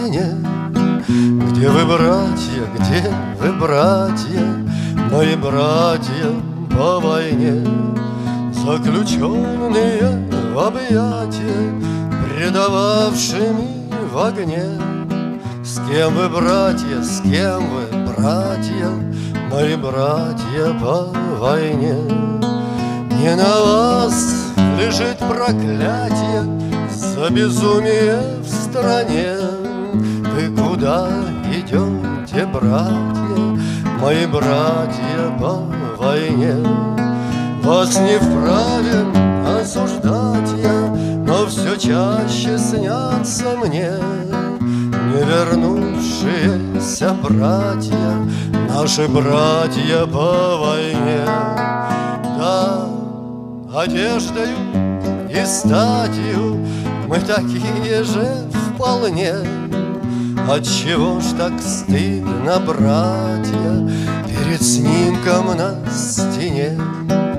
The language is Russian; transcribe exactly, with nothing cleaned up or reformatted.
стране. Где вы, братья, где вы, братья, мои братья по войне, заключенные в объятия, предававшими в огне? С кем вы, братья, с кем вы, братья, мои братья по войне? Не на вас лежит проклятие за безумие в стране. Вы куда идете, братья, мои братья по войне? Вас не вправе осуждать я, но все чаще снятся мне не вернувшиеся братья, наши братья по войне. Да, одеждою и статью мы такие же вполне. Отчего ж так стыдно, братья, перед снимком на стене?